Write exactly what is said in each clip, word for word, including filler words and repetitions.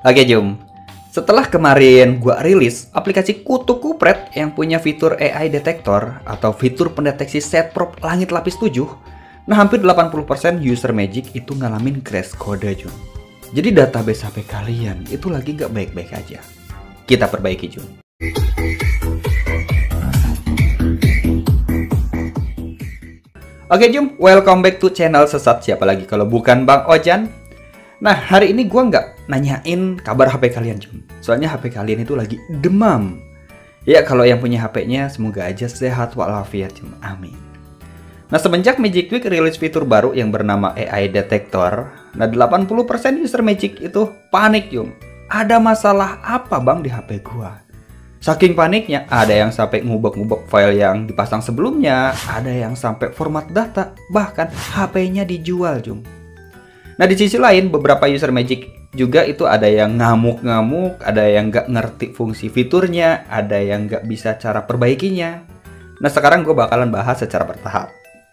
Oke Jum, setelah kemarin gua rilis aplikasi Kutu Kupret yang punya fitur A I Detector atau fitur pendeteksi set prop langit lapis tujuh, nah hampir delapan puluh persen user Magic itu ngalamin crash kode Jum. Jadi database H P kalian itu lagi nggak baik-baik aja. Kita perbaiki Jum. Oke Jum, welcome back to channel Sesat Siapa Lagi kalau bukan Bang Ojan. Nah, hari ini gua nggak nanyain kabar H P kalian, Jum. Soalnya H P kalian itu lagi demam. Ya, kalau yang punya H P-nya semoga aja sehat walafiat, Jum. Amin. Nah, semenjak Magic Tweak rilis fitur baru yang bernama A I Detector, nah delapan puluh persen user Magic itu panik, Jum. Ada masalah apa, Bang, di H P gua? Saking paniknya, ada yang sampai ngubek-ngubek file yang dipasang sebelumnya, ada yang sampai format data, bahkan H P-nya dijual, Jum. Nah, di sisi lain, beberapa user Magic juga itu ada yang ngamuk-ngamuk, ada yang nggak ngerti fungsi fiturnya, ada yang nggak bisa cara perbaikinya. Nah, sekarang gue bakalan bahas secara bertahap.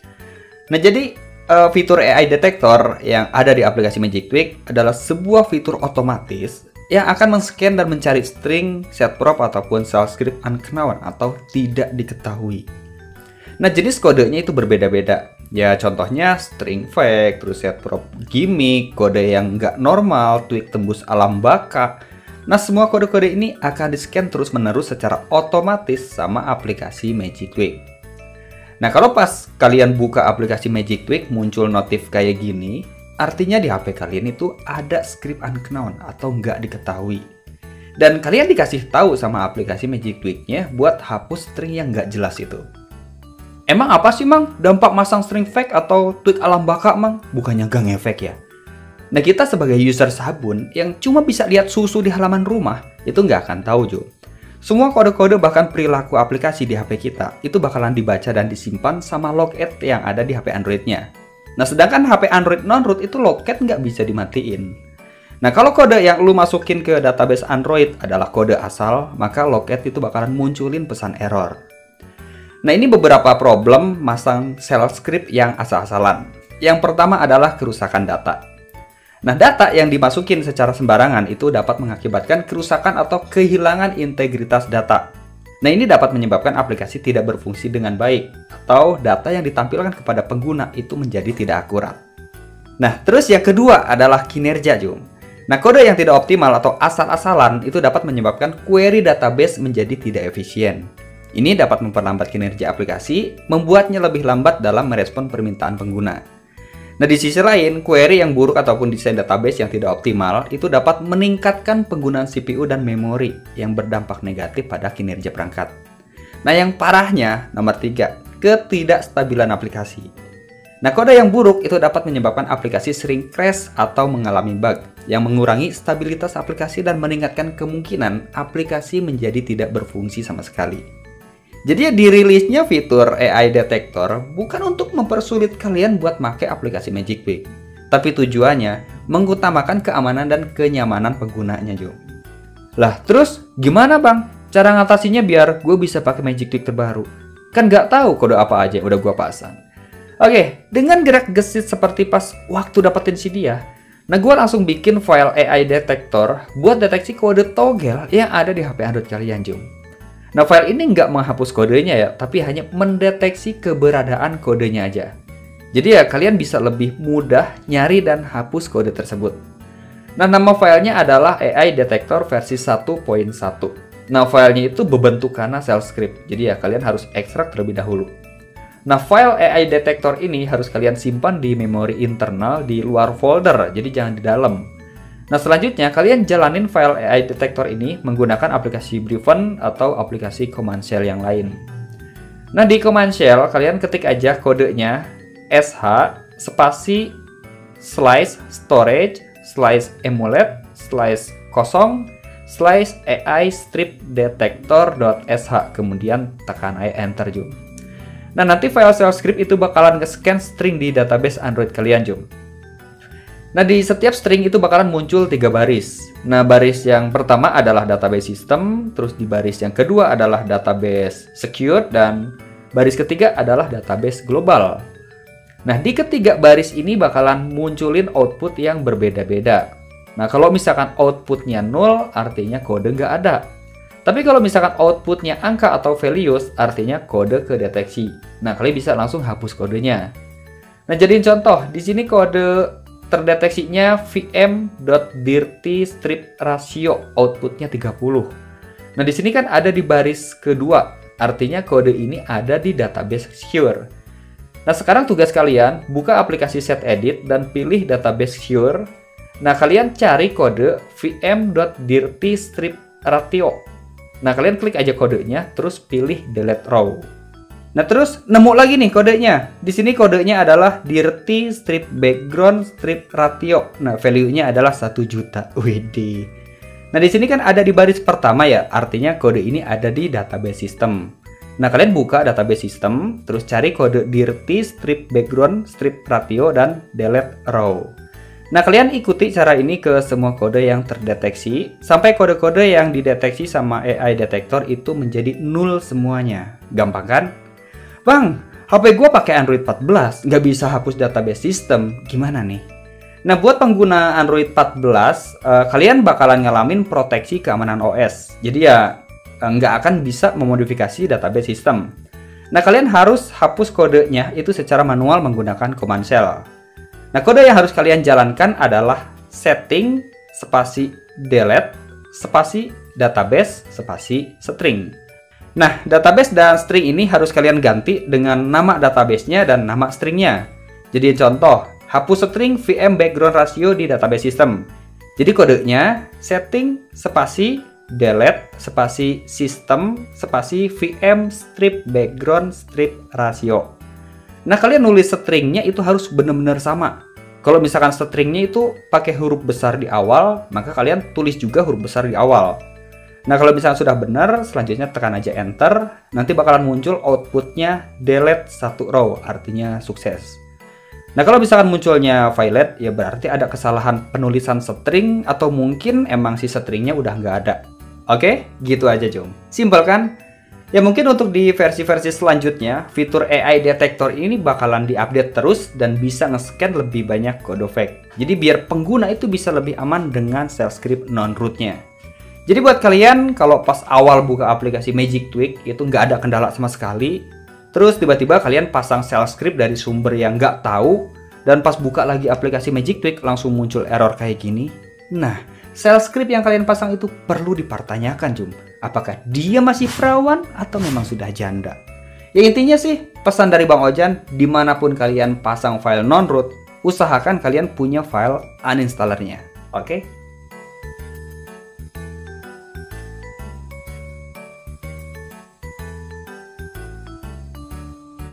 Nah, jadi uh, fitur A I Detector yang ada di aplikasi Magic Tweak adalah sebuah fitur otomatis yang akan men-scan dan mencari string, set prop, ataupun shell script unknown atau tidak diketahui. Nah, jenis kodenya itu berbeda-beda. Ya, contohnya string fake, terus set prop gimmick, kode yang nggak normal, tweak tembus alam baka. Nah, semua kode-kode ini akan di-scan terus-menerus secara otomatis sama aplikasi Magic Tweak. Nah, kalau pas kalian buka aplikasi Magic Tweak muncul notif kayak gini, artinya di H P kalian itu ada script unknown atau nggak diketahui. Dan kalian dikasih tahu sama aplikasi Magic Tweak-nya buat hapus string yang nggak jelas itu. Emang apa sih, Mang? Dampak masang string fake atau tweak alam baka, Mang? Bukannya gak ngefek ya? Nah, kita sebagai user sabun yang cuma bisa lihat susu di halaman rumah, itu nggak akan tahu, Jo. Semua kode-kode bahkan perilaku aplikasi di H P kita, itu bakalan dibaca dan disimpan sama logcat yang ada di H P Android-nya. Nah, sedangkan H P Android non-root itu logcat nggak bisa dimatiin. Nah, kalau kode yang lu masukin ke database Android adalah kode asal, maka logcat itu bakalan munculin pesan error. Nah, ini beberapa problem masang shell script yang asal-asalan. Yang pertama adalah kerusakan data. Nah, data yang dimasukin secara sembarangan itu dapat mengakibatkan kerusakan atau kehilangan integritas data. Nah, ini dapat menyebabkan aplikasi tidak berfungsi dengan baik atau data yang ditampilkan kepada pengguna itu menjadi tidak akurat. Nah, terus yang kedua adalah kinerja, Jum. Nah, kode yang tidak optimal atau asal-asalan itu dapat menyebabkan query database menjadi tidak efisien. Ini dapat memperlambat kinerja aplikasi, membuatnya lebih lambat dalam merespon permintaan pengguna. Nah, di sisi lain, query yang buruk ataupun desain database yang tidak optimal itu dapat meningkatkan penggunaan C P U dan memori yang berdampak negatif pada kinerja perangkat. Nah, yang parahnya, nomor tiga, ketidakstabilan aplikasi. Nah, kode yang buruk itu dapat menyebabkan aplikasi sering crash atau mengalami bug yang mengurangi stabilitas aplikasi dan meningkatkan kemungkinan aplikasi menjadi tidak berfungsi sama sekali. Jadi dirilisnya fitur A I Detector bukan untuk mempersulit kalian buat pakai aplikasi Magic Tweak, tapi tujuannya mengutamakan keamanan dan kenyamanan penggunanya, Jo. Lah, terus gimana, Bang? Cara ngatasinya biar gue bisa pakai Magic Tweak terbaru? Kan nggak tahu kode apa aja yang udah gue pasang. Oke, dengan gerak gesit seperti pas waktu dapetin si dia, nah gue langsung bikin file A I Detector buat deteksi kode toggle yang ada di H P Android kalian, Jo. Nah, file ini nggak menghapus kodenya ya, tapi hanya mendeteksi keberadaan kodenya aja. Jadi ya, kalian bisa lebih mudah nyari dan hapus kode tersebut. Nah, nama filenya adalah A I Detector versi satu titik satu. Nah, filenya itu berbentukan shell script, jadi ya kalian harus ekstrak terlebih dahulu. Nah, file A I Detector ini harus kalian simpan di memori internal di luar folder, jadi jangan di dalam. Nah, selanjutnya kalian jalanin file A I Detector ini menggunakan aplikasi Briefen atau aplikasi command shell yang lain. Nah, di command shell kalian ketik aja kodenya sh spasi slice storage slice emulet slice kosong slice ai strip detector.sh, kemudian tekan aja enter, Jum. Nah, nanti file shell script itu bakalan nge-scan string di database Android kalian, Jum. Nah, di setiap string itu bakalan muncul tiga baris. Nah, baris yang pertama adalah database system, terus di baris yang kedua adalah database secure, dan baris ketiga adalah database global. Nah, di ketiga baris ini bakalan munculin output yang berbeda-beda. Nah, kalau misalkan outputnya nol, artinya kode nggak ada. Tapi kalau misalkan outputnya angka atau values, artinya kode kedeteksi. Nah, kalian bisa langsung hapus kodenya. Nah, jadiin contoh. Di sini kode terdeteksinya vm.dirty strip ratio, outputnya tiga puluh. Nah, di sini kan ada di baris kedua, artinya kode ini ada di database secure. Nah, sekarang tugas kalian, buka aplikasi setEdit dan pilih database secure. Nah, kalian cari kode vm.dirty strip ratio. Nah, kalian klik aja kodenya, terus pilih delete row. Nah, terus nemu lagi nih kodenya. Di sini kodenya adalah dirty strip background strip ratio. Nah, value-nya adalah satu juta. Widih. Nah, di sini kan ada di baris pertama ya, artinya kode ini ada di database system. Nah, kalian buka database system, terus cari kode dirty strip background strip ratio dan delete row. Nah, kalian ikuti cara ini ke semua kode yang terdeteksi, sampai kode-kode yang dideteksi sama A I detector itu menjadi nol semuanya. Gampang kan? Bang, H P gue pakai Android empat belas, nggak bisa hapus database system. Gimana nih? Nah, buat pengguna Android empat belas, eh, kalian bakalan ngalamin proteksi keamanan O S. Jadi ya, eh, nggak akan bisa memodifikasi database system. Nah, kalian harus hapus kodenya itu secara manual menggunakan command shell. Nah, kode yang harus kalian jalankan adalah setting, spasi delete, spasi database, spasi string. Nah, database dan string ini harus kalian ganti dengan nama database-nya dan nama stringnya. Jadi contoh, hapus string vm background ratio di database system. Jadi kodenya setting spasi delete spasi system spasi vm strip background strip ratio. Nah, kalian nulis stringnya itu harus benar-benar sama. Kalau misalkan stringnya itu pakai huruf besar di awal, maka kalian tulis juga huruf besar di awal. Nah, kalau misalnya sudah benar, selanjutnya tekan aja enter. Nanti bakalan muncul outputnya delete satu row, artinya sukses. Nah, kalau misalkan munculnya violet, ya berarti ada kesalahan penulisan string atau mungkin emang si stringnya udah nggak ada. Oke, gitu aja Jom. Simpel kan? Ya mungkin untuk di versi-versi selanjutnya, fitur A I detector ini bakalan diupdate terus dan bisa nge-scan lebih banyak kode fake. Jadi biar pengguna itu bisa lebih aman dengan shell script non-rootnya. Jadi buat kalian kalau pas awal buka aplikasi Magic Tweak itu nggak ada kendala sama sekali, terus tiba-tiba kalian pasang shell script dari sumber yang nggak tahu, dan pas buka lagi aplikasi Magic Tweak langsung muncul error kayak gini. Nah, shell script yang kalian pasang itu perlu dipertanyakan Jum. Apakah dia masih perawan atau memang sudah janda? Ya intinya sih, pesan dari Bang Ojan, dimanapun kalian pasang file non-root, usahakan kalian punya file uninstallernya. Oke?